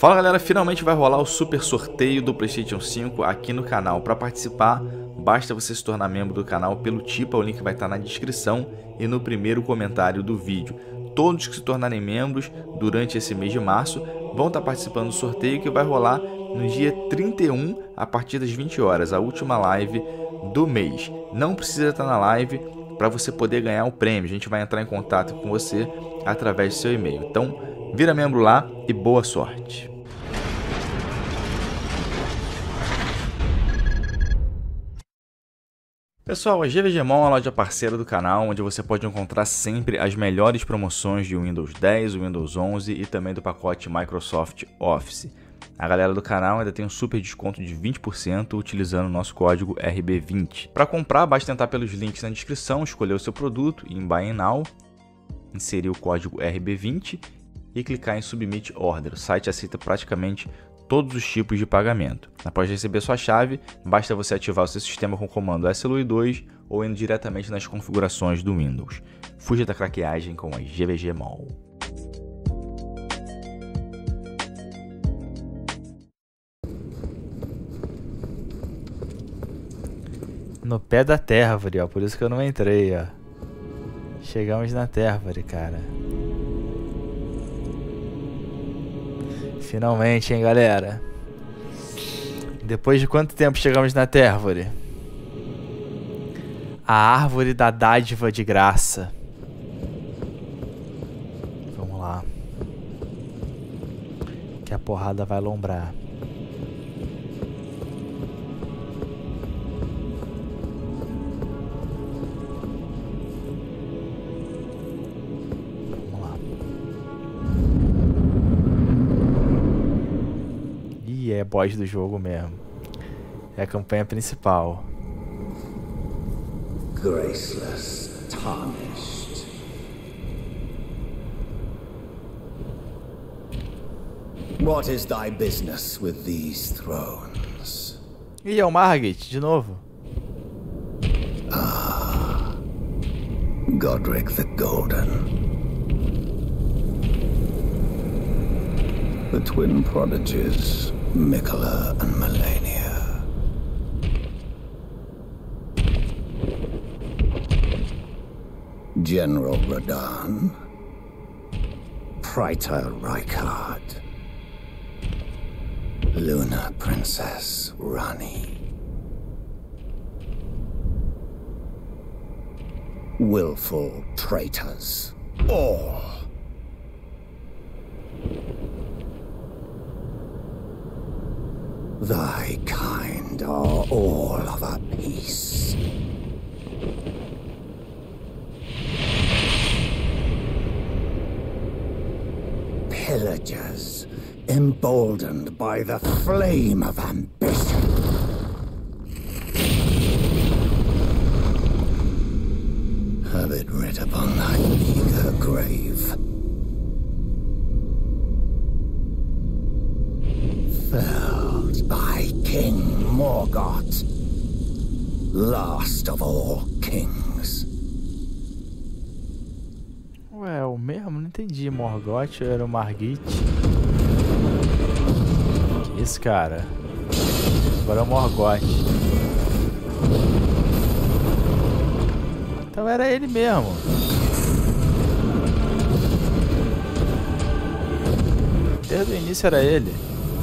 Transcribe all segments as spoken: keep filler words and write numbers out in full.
Fala galera, finalmente vai rolar o super sorteio do PlayStation cinco aqui no canal. Para participar, basta você se tornar membro do canal pelo Tipa, o link vai estar na descrição e no primeiro comentário do vídeo. Todos que se tornarem membros durante esse mês de março vão estar participando do sorteio que vai rolar no dia trinta e um, a partir das vinte horas, a última live do mês. Não precisa estar na live para você poder ganhar o prêmio. A gente vai entrar em contato com você através do seu e-mail. Então, vira membro lá e boa sorte. Pessoal, a GVGmon é a loja parceira do canal, onde você pode encontrar sempre as melhores promoções de Windows dez, Windows onze e também do pacote Microsoft Office. A galera do canal ainda tem um super desconto de vinte por cento utilizando o nosso código R B vinte. Para comprar, basta entrar pelos links na descrição, escolher o seu produto em Buy Now, inserir o código R B vinte e clicar em Submit Order. O site aceita praticamente todos os tipos de pagamento. Após receber sua chave, basta você ativar o seu sistema com o comando S L U I dois ou indo diretamente nas configurações do Windows. Fuja da craqueagem com a GVGmon. No pé da Térvore, ó, por isso que eu não entrei, ó. Chegamos na Térvore, cara. Finalmente, hein, galera. Depois de quanto tempo chegamos na Térvore? A árvore da dádiva de graça. Vamos lá. Que a porrada vai lombrar. É boss do jogo mesmo. É a campanha principal. Graceless, tarnished. What is thy business with these thrones? E é o Margit de novo. Ah, Godric the Golden. The twin prodigies, Miquella and Malenia. General Radahn, Praetor Rykard, Luna Princess Ranni, willful traitors, all. Thy kind are all of a piece. Pillagers, emboldened by the flame of ambition. Have it writ upon thy meager grave. Felled by King Morgott, last of all kings. Ué, é o mesmo? Não entendi. Morgott era o Margit. Que isso, cara? Agora é o Morgott. Então era ele mesmo. Desde o início era ele.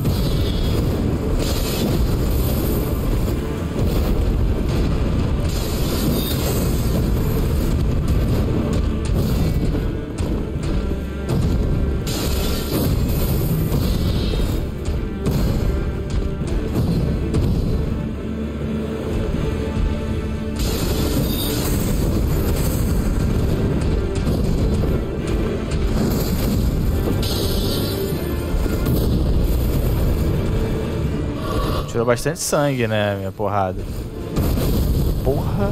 Tirou bastante sangue, né, minha porrada. Porra.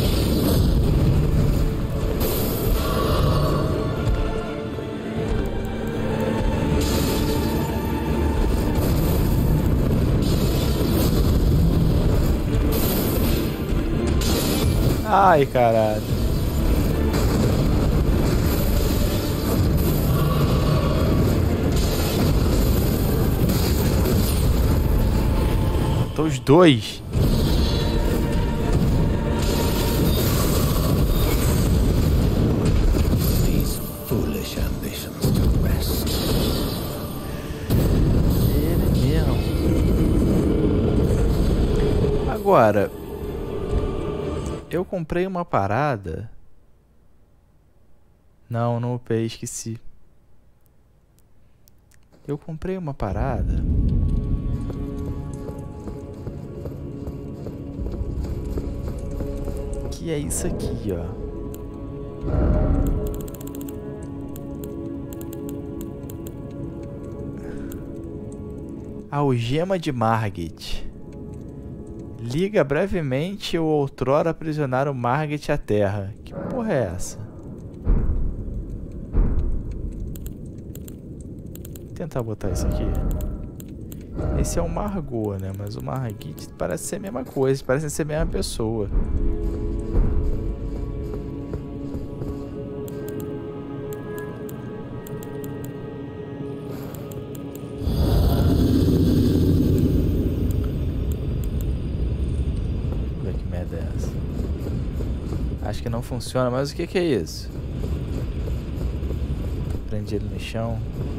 Ai, caralho. Matou os dois. These foolish ambitions to rest. Ele mesmo. Agora, eu comprei uma parada. Não, não upei, esqueci. Eu comprei uma parada. Que é isso aqui, ó. Algema de Margit. Liga brevemente o outrora aprisionaram Margit à Terra. Que porra é essa? Vou tentar botar isso aqui. Esse é o Margot, né? Mas o Margit parece ser a mesma coisa. Parece ser a mesma pessoa. Acho que não funciona, mas o que que é isso? Prende ele no chão.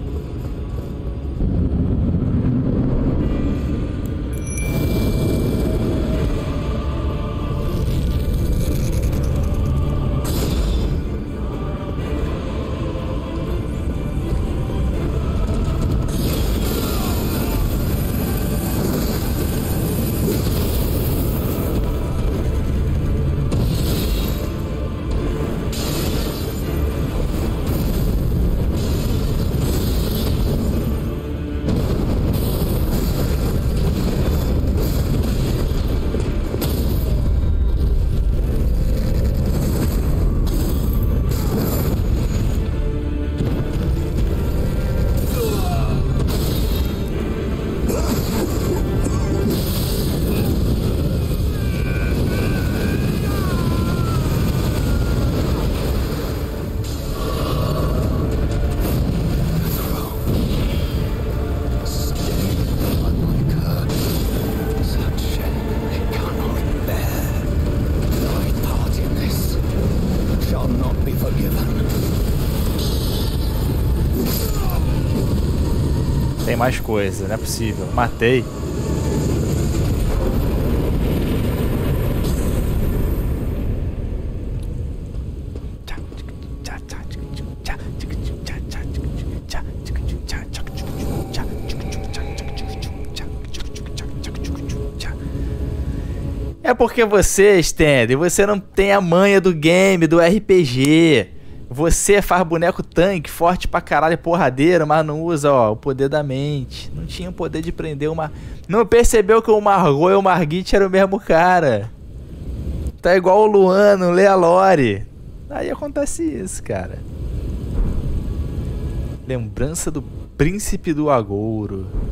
Tem mais coisa, não é possível. Matei. É porque você, Stanley, você não tem a manha do game, do R P G. Você faz boneco tanque, forte pra caralho, porradeiro, mas não usa, ó, o poder da mente. Não tinha o poder de prender uma... Não percebeu que o Margot e o Margit eram o mesmo cara. Tá igual o Luan, não lê a lore. Aí acontece isso, cara. Lembrança do Príncipe do Agouro.